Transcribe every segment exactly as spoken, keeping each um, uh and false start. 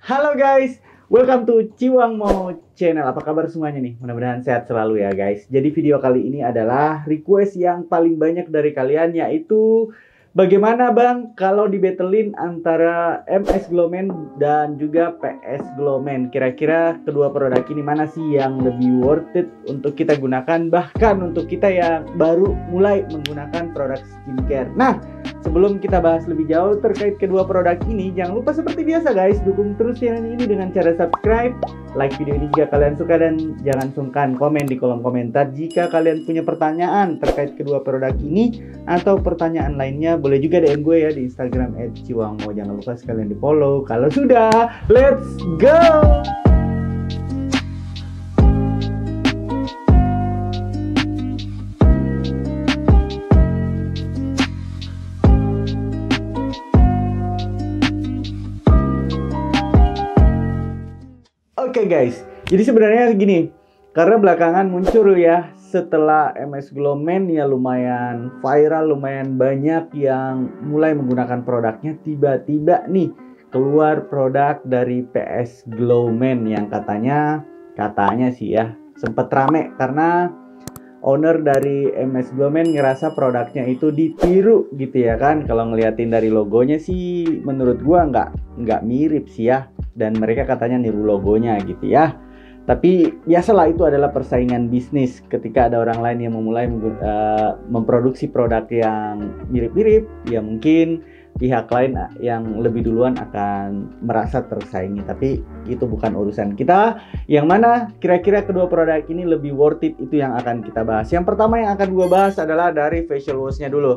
Halo guys, welcome to Ciwangmo Channel. Apa kabar semuanya nih? Mudah-mudahan sehat selalu ya guys. Jadi video kali ini adalah request yang paling banyak dari kalian, yaitu bagaimana bang kalau dibetelin antara M S Glowman dan juga P S Glowman. Kira-kira kedua produk ini mana sih yang lebih worth it untuk kita gunakan, bahkan untuk kita yang baru mulai menggunakan produk skincare. Nah, sebelum kita bahas lebih jauh terkait kedua produk ini, jangan lupa seperti biasa guys, dukung terus channel ini dengan cara subscribe, like video ini jika kalian suka, dan jangan sungkan komen di kolom komentar jika kalian punya pertanyaan terkait kedua produk ini atau pertanyaan lainnya. Boleh juga D M gue ya di Instagram et ciwangmo. Jangan lupa sekalian di follow. Kalau sudah, let's go! Oke okay guys, jadi sebenarnya gini, karena belakangan muncul ya setelah M S Glowman ya lumayan viral, lumayan banyak yang mulai menggunakan produknya. Tiba-tiba nih keluar produk dari P S Glowman yang katanya katanya sih ya sempet rame karena owner dari M S Glowman ngerasa produknya itu ditiru gitu ya kan. Kalau ngeliatin dari logonya sih menurut gua nggak nggak mirip sih ya, dan mereka katanya niru logonya gitu ya. Tapi biasalah, itu adalah persaingan bisnis. Ketika ada orang lain yang memulai uh, memproduksi produk yang mirip-mirip, ya mungkin pihak lain yang lebih duluan akan merasa tersaingi. Tapi itu bukan urusan kita. Yang mana kira-kira kedua produk ini lebih worth it, itu yang akan kita bahas. Yang pertama yang akan gue bahas adalah dari facial wash-nya dulu.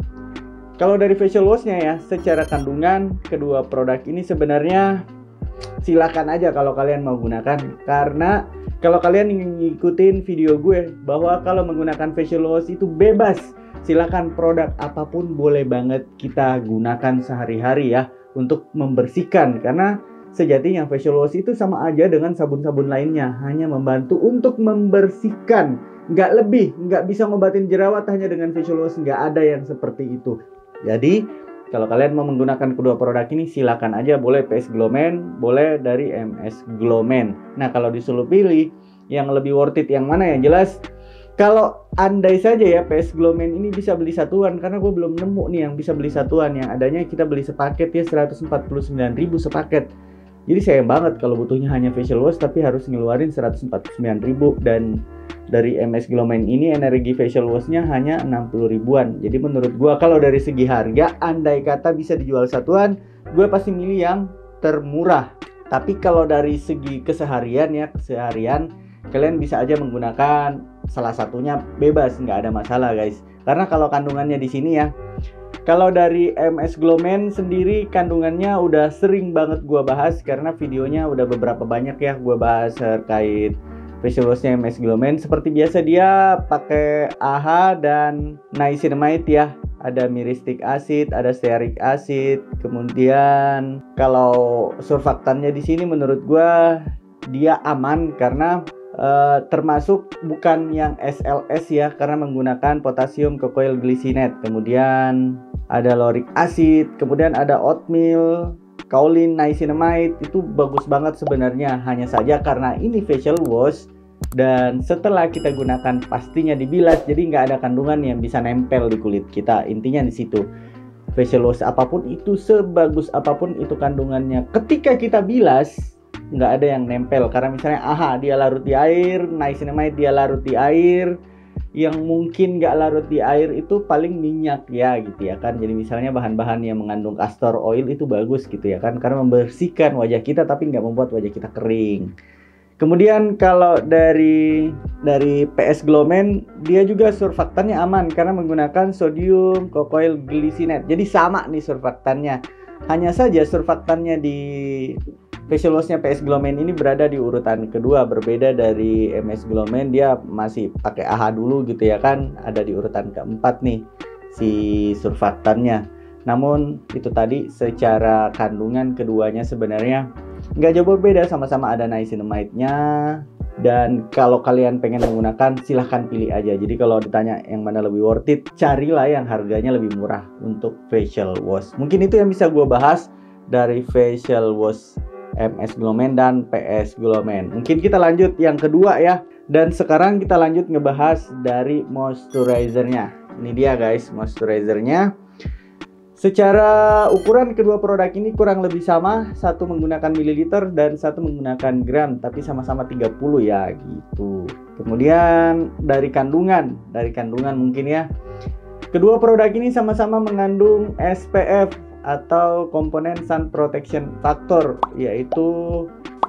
Kalau dari facial wash-nya ya, secara kandungan kedua produk ini sebenarnya silakan aja kalau kalian mau gunakan, karena kalau kalian ingin ngikutin video gue bahwa kalau menggunakan facial wash itu bebas, silakan produk apapun boleh banget kita gunakan sehari-hari ya untuk membersihkan. Karena sejatinya facial wash itu sama aja dengan sabun-sabun lainnya, hanya membantu untuk membersihkan, nggak lebih. Nggak bisa ngobatin jerawat hanya dengan facial wash, nggak ada yang seperti itu. Jadi kalau kalian mau menggunakan kedua produk ini, silakan aja, boleh P S Glowman, boleh dari M S Glowman. Nah, kalau disuruh pilih yang lebih worth it yang mana, ya jelas kalau andai saja ya P S Glowman ini bisa beli satuan, karena gue belum nemu nih yang bisa beli satuan. Yang adanya kita beli sepaket ya seratus empat puluh sembilan ribu sepaket. Jadi sayang banget kalau butuhnya hanya facial wash tapi harus ngeluarin seratus empat puluh sembilan ribu, dan dari M S Glowman ini energi facial wash-nya hanya enam puluh ribuan. Jadi menurut gua kalau dari segi harga, andai kata bisa dijual satuan, gue pasti milih yang termurah. Tapi kalau dari segi keseharian ya, keseharian kalian bisa aja menggunakan salah satunya bebas, nggak ada masalah guys. Karena kalau kandungannya di sini ya, kalau dari M S Glowman sendiri kandungannya udah sering banget gua bahas, karena videonya udah beberapa banyak ya gua bahas terkait facial wash-nya M S Glowman. Seperti biasa dia pakai A H A dan niacinamide ya. Ada myristic acid, ada stearic acid. Kemudian kalau surfaktannya di sini menurut gua dia aman karena uh, termasuk bukan yang S L S ya, karena menggunakan potassium cocoyl glycinate. Kemudian ada lauric acid, kemudian ada oatmeal, kaolin, niacinamide. Itu bagus banget sebenarnya, hanya saja karena ini facial wash dan setelah kita gunakan pastinya dibilas, jadi nggak ada kandungan yang bisa nempel di kulit kita. Intinya di situ, facial wash apapun itu, sebagus apapun itu kandungannya, ketika kita bilas nggak ada yang nempel. Karena misalnya aha dia larut di air, niacinamide dia larut di air, yang mungkin nggak larut di air itu paling minyak ya gitu ya kan. Jadi misalnya bahan-bahan yang mengandung castor oil itu bagus gitu ya kan, karena membersihkan wajah kita tapi nggak membuat wajah kita kering. Kemudian kalau dari dari P S Glowman, dia juga surfaktannya aman karena menggunakan sodium cocoyl glycinate. Jadi sama nih surfaktannya. Hanya saja surfaktannya di facial wash-nya P S Glowman ini berada di urutan kedua, berbeda dari M S Glowman, dia masih pakai A H A dulu gitu ya kan, ada di urutan keempat nih si surfaktannya. Namun itu tadi secara kandungan keduanya sebenarnya nggak jauh berbeda, sama-sama ada niacinamide-nya. Dan kalau kalian pengen menggunakan, silahkan pilih aja. Jadi kalau ditanya yang mana lebih worth it, carilah yang harganya lebih murah untuk facial wash. Mungkin itu yang bisa gue bahas dari facial wash M S Glow Man dan P S Glow Man. Mungkin kita lanjut yang kedua ya. Dan sekarang kita lanjut ngebahas dari moisturizernya. Ini dia guys, moisturizernya. Secara ukuran kedua produk ini kurang lebih sama, satu menggunakan mililiter dan satu menggunakan gram, tapi sama-sama tiga puluh ya gitu. Kemudian dari kandungan, dari kandungan mungkin ya. Kedua produk ini sama-sama mengandung S P F atau komponen Sun Protection Factor, yaitu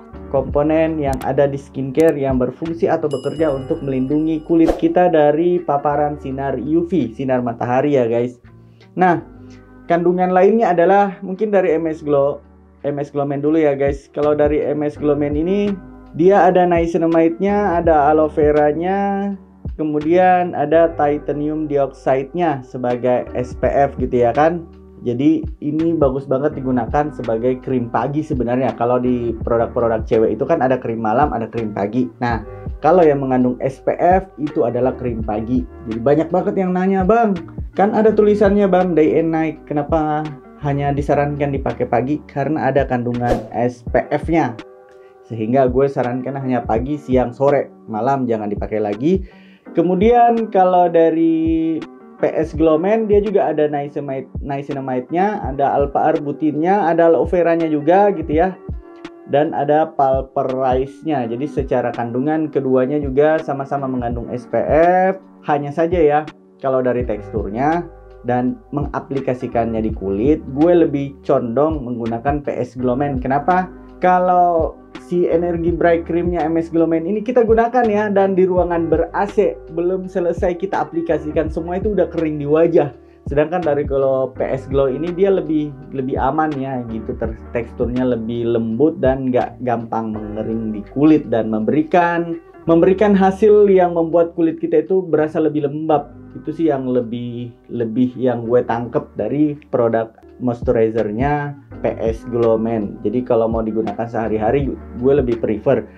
komponen yang ada di skincare yang berfungsi atau bekerja untuk melindungi kulit kita dari paparan sinar U V, sinar matahari ya guys. Nah, kandungan lainnya adalah mungkin dari M S Glow, M S Glow Man dulu ya guys. Kalau dari M S Glow Man ini dia ada niacinamide-nya, ada aloe vera-nya, kemudian ada titanium dioxide-nya sebagai S P F gitu ya kan. Jadi ini bagus banget digunakan sebagai krim pagi sebenarnya. Kalau di produk-produk cewek itu kan ada krim malam, ada krim pagi. Nah, kalau yang mengandung S P F itu adalah krim pagi. Jadi banyak banget yang nanya, "Bang, kan ada tulisannya Bang day and night, kenapa hanya disarankan dipakai pagi?" Karena ada kandungan S P F-nya. Sehingga gue sarankan hanya pagi, siang, sore, malam jangan dipakai lagi. Kemudian kalau dari P S Glow Man dia juga ada niacinamide, niacinamide-nya, ada alpha arbutinnya, ada aloe vera-nya juga gitu ya. Dan ada pulverize-nya. Jadi secara kandungan keduanya juga sama-sama mengandung S P F. Hanya saja ya, kalau dari teksturnya dan mengaplikasikannya di kulit, gue lebih condong menggunakan P S Glow Man. Kenapa? Kalau si Energy Bright Cream-nya M S Glow Man ini kita gunakan ya, dan di ruangan ber-A C, belum selesai kita aplikasikan semua itu udah kering di wajah. Sedangkan dari kalau P S Glow ini dia lebih lebih aman ya gitu, teksturnya lebih lembut dan nggak gampang mengering di kulit dan memberikan memberikan hasil yang membuat kulit kita itu berasa lebih lembab. Itu sih yang lebih lebih yang gue tangkep dari produk moisturizernya P S Glow Man. Jadi kalau mau digunakan sehari-hari gue lebih prefer.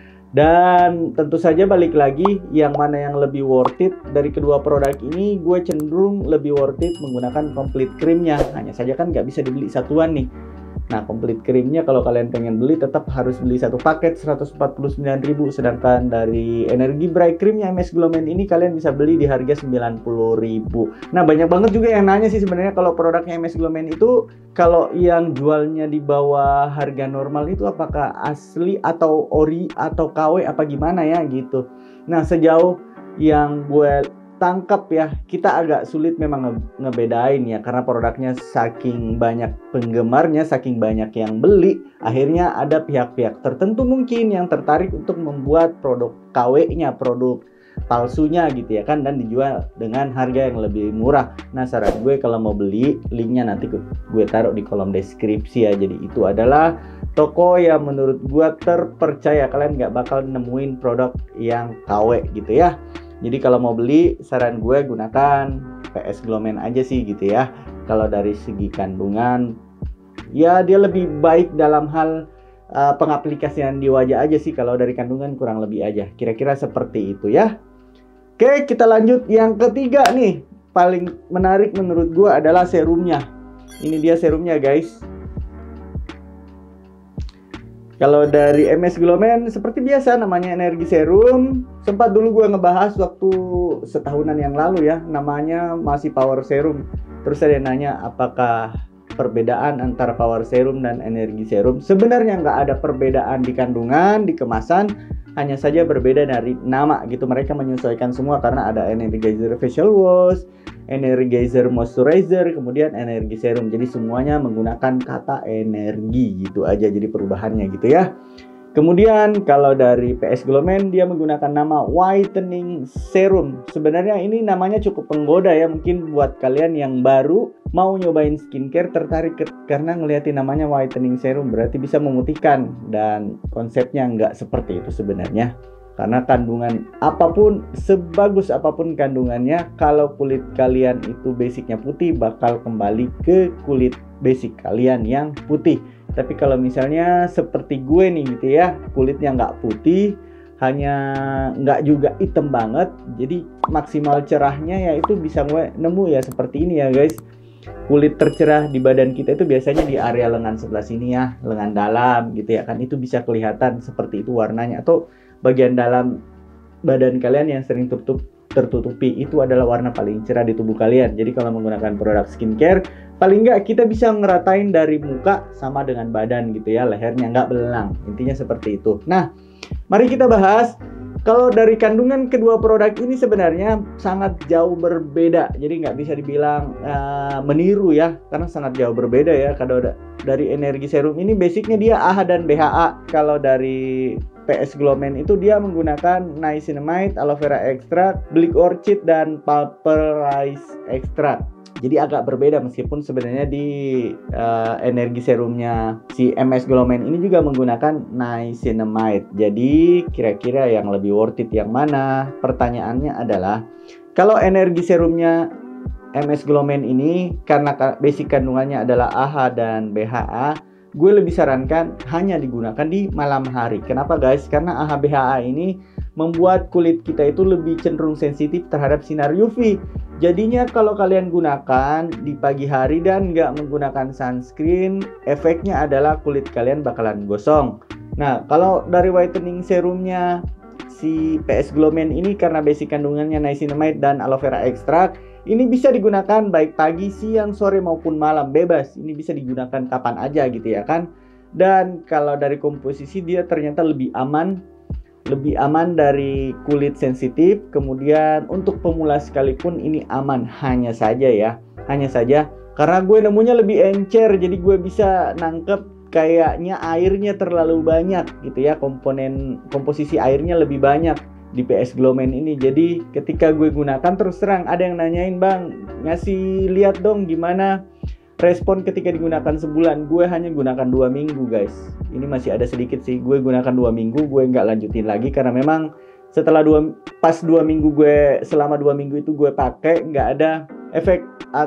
Dan tentu saja balik lagi, yang mana yang lebih worth it dari kedua produk ini, gue cenderung lebih worth it menggunakan complete creamnya. Hanya saja kan nggak bisa dibeli satuan nih. Nah, complete creamnya kalau kalian pengen beli tetap harus beli satu paket seratus empat puluh sembilan ribu. Sedangkan dari Energy Bright Creamnya M S Glow Man ini kalian bisa beli di harga sembilan puluh ribu. Nah, banyak banget juga yang nanya sih sebenarnya kalau produknya M S Glow Man itu, kalau yang jualnya di bawah harga normal itu apakah asli atau ori atau K W apa gimana ya gitu. Nah, sejauh yang gue tangkap ya, kita agak sulit memang nge ngebedain ya, karena produknya saking banyak penggemarnya, saking banyak yang beli, akhirnya ada pihak-pihak tertentu mungkin yang tertarik untuk membuat produk K W-nya, produk palsunya gitu ya kan, dan dijual dengan harga yang lebih murah. Nah, saran gue kalau mau beli, linknya nanti gue taruh di kolom deskripsi ya. Jadi itu adalah toko yang menurut gue terpercaya, kalian nggak bakal nemuin produk yang K W gitu ya. Jadi kalau mau beli, saran gue gunakan P S Glow Man aja sih gitu ya. Kalau dari segi kandungan, ya dia lebih baik dalam hal uh, pengaplikasian di wajah aja sih. Kalau dari kandungan kurang lebih aja. Kira-kira seperti itu ya. Oke, kita lanjut yang ketiga nih. Paling menarik menurut gue adalah serumnya. Ini dia serumnya guys. Kalau dari M S Glow Man seperti biasa namanya energi serum. Sempat dulu gue ngebahas waktu setahunan yang lalu ya, namanya masih power serum. Terus ada yang nanya apakah perbedaan antara power serum dan energi serum. Sebenarnya nggak ada perbedaan di kandungan, di kemasan, hanya saja berbeda dari nama gitu. Mereka menyesuaikan semua karena ada energizer facial wash, energizer moisturizer, kemudian energi serum. Jadi semuanya menggunakan kata energi gitu aja, jadi perubahannya gitu ya. Kemudian kalau dari P S Glow Man dia menggunakan nama whitening serum. Sebenarnya ini namanya cukup penggoda ya, mungkin buat kalian yang baru mau nyobain skincare tertarik ke, karena ngeliatin namanya whitening serum berarti bisa memutihkan, dan konsepnya nggak seperti itu sebenarnya. Karena kandungan apapun, sebagus apapun kandungannya, kalau kulit kalian itu basicnya putih, bakal kembali ke kulit basic kalian yang putih. Tapi kalau misalnya seperti gue nih gitu ya, kulitnya nggak putih, hanya nggak juga hitam banget, jadi maksimal cerahnya ya itu bisa gue nemu ya seperti ini ya guys. kulit tercerah di badan kita itu biasanya di area lengan sebelah sini ya, lengan dalam gitu ya kan, itu bisa kelihatan seperti itu warnanya. Atau bagian dalam badan kalian yang sering tertutup tertutupi, itu adalah warna paling cerah di tubuh kalian. Jadi kalau menggunakan produk skincare, paling nggak kita bisa ngeratain dari muka sama dengan badan gitu ya, lehernya nggak belang, intinya seperti itu. Nah, mari kita bahas. Kalau dari kandungan kedua produk ini sebenarnya sangat jauh berbeda, jadi nggak bisa dibilang uh, meniru ya, karena sangat jauh berbeda ya. Kalau dari energi serum ini basicnya dia A H A dan B H A. Kalau dari P S Glow Men itu dia menggunakan niacinamide, aloe vera extract, black orchid, dan pulverized extract. Jadi agak berbeda, meskipun sebenarnya di uh, energi serumnya si M S Glow Men ini juga menggunakan niacinamide. Jadi kira-kira yang lebih worth it yang mana? Pertanyaannya adalah, kalau energi serumnya M S Glow Men ini karena basic kandungannya adalah A H A dan B H A, gue lebih sarankan hanya digunakan di malam hari. Kenapa guys? Karena A H A B H A ini membuat kulit kita itu lebih cenderung sensitif terhadap sinar U V. Jadinya kalau kalian gunakan di pagi hari dan nggak menggunakan sunscreen, efeknya adalah kulit kalian bakalan gosong. Nah, kalau dari whitening serumnya si P S Glow Men ini karena basic kandungannya niacinamide dan aloe vera extract, ini bisa digunakan baik pagi, siang, sore maupun malam, bebas. Ini bisa digunakan kapan aja gitu ya kan. Dan kalau dari komposisi dia ternyata lebih aman, lebih aman dari kulit sensitif. Kemudian untuk pemula sekalipun ini aman. Hanya saja ya, hanya saja karena gue nemunya lebih encer, jadi gue bisa nangkep kayaknya airnya terlalu banyak gitu ya, komponen komposisi airnya lebih banyak di P S Glow Men ini. Jadi ketika gue gunakan, terus terang ada yang nanyain, bang ngasih lihat dong gimana respon ketika digunakan sebulan. Gue hanya gunakan dua minggu guys. Ini masih ada sedikit sih, gue gunakan dua minggu, gue nggak lanjutin lagi karena memang setelah dua pas dua minggu gue selama dua minggu itu gue pakai, nggak ada efek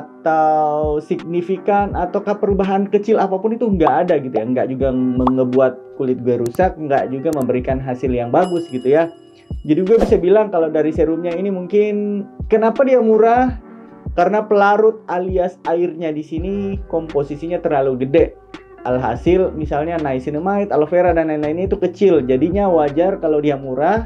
atau signifikan ataukah perubahan kecil apapun itu nggak ada gitu ya. Nggak juga mengebuat kulit gue rusak, nggak juga memberikan hasil yang bagus gitu ya. Jadi gue bisa bilang kalau dari serumnya ini mungkin kenapa dia murah, karena pelarut alias airnya di sini komposisinya terlalu gede. Alhasil misalnya niacinamide, aloe vera dan lain-lainnya itu kecil. Jadinya wajar kalau dia murah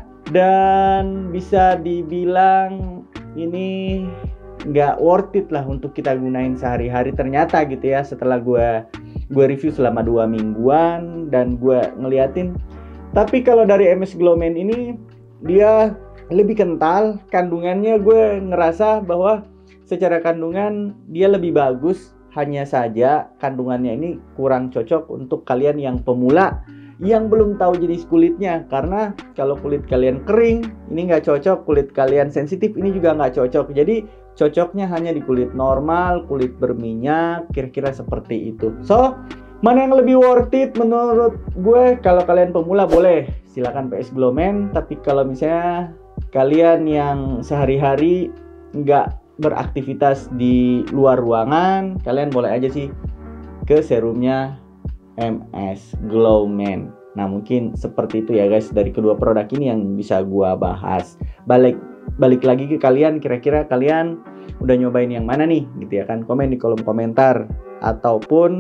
dan bisa dibilang ini nggak worth it lah untuk kita gunain sehari-hari ternyata gitu ya. Setelah gue gue review selama dua mingguan dan gue ngeliatin. Tapi kalau dari M S Glow Men ini dia lebih kental kandungannya. Gue ngerasa bahwa secara kandungan dia lebih bagus. Hanya saja kandungannya ini kurang cocok untuk kalian yang pemula yang belum tahu jenis kulitnya. Karena kalau kulit kalian kering ini nggak cocok, kulit kalian sensitif ini juga nggak cocok. Jadi cocoknya hanya di kulit normal, kulit berminyak, kira-kira seperti itu. So, mana yang lebih worth it menurut gue? Kalau kalian pemula boleh silakan P S Glow Men. Tapi kalau misalnya kalian yang sehari-hari nggak beraktivitas di luar ruangan, kalian boleh aja sih ke serumnya M S Glow Men. Nah mungkin seperti itu ya guys dari kedua produk ini yang bisa gua bahas. Balik balik lagi ke kalian, kira-kira kalian udah nyobain yang mana nih gitu ya kan? Komen di kolom komentar, ataupun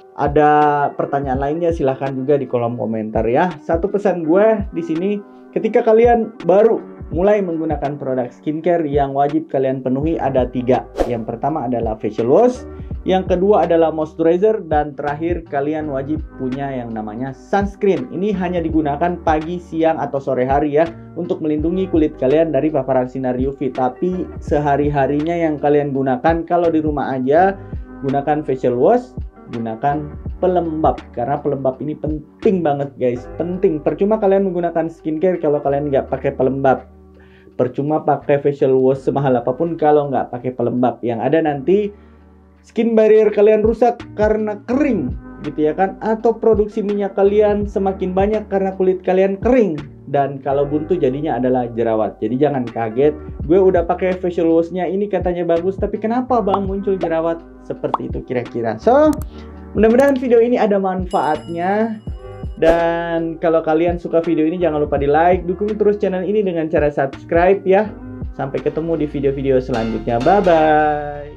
ada pertanyaan lainnya silahkan juga di kolom komentar ya. Satu pesan gue di sini, ketika kalian baru mulai menggunakan produk skincare, yang wajib kalian penuhi ada tiga. Yang pertama adalah facial wash, yang kedua adalah moisturizer, dan terakhir kalian wajib punya yang namanya sunscreen. Ini hanya digunakan pagi, siang, atau sore hari ya, untuk melindungi kulit kalian dari paparan sinar U V. Tapi sehari-harinya yang kalian gunakan kalau di rumah aja, gunakan facial wash, gunakan pelembab, karena pelembab ini penting banget guys, penting. Percuma kalian menggunakan skincare kalau kalian nggak pakai pelembab. Percuma pakai facial wash semahal apapun kalau nggak pakai pelembab. Yang ada nanti skin barrier kalian rusak karena kering gitu ya kan, atau produksi minyak kalian semakin banyak karena kulit kalian kering, dan kalau buntu jadinya adalah jerawat. Jadi jangan kaget, gue udah pakai facial washnya ini katanya bagus, tapi kenapa bang muncul jerawat? Seperti itu kira-kira. So mudah-mudahan video ini ada manfaatnya. Dan kalau kalian suka video ini jangan lupa di like, dukung terus channel ini dengan cara subscribe ya. Sampai ketemu di video-video selanjutnya, bye bye.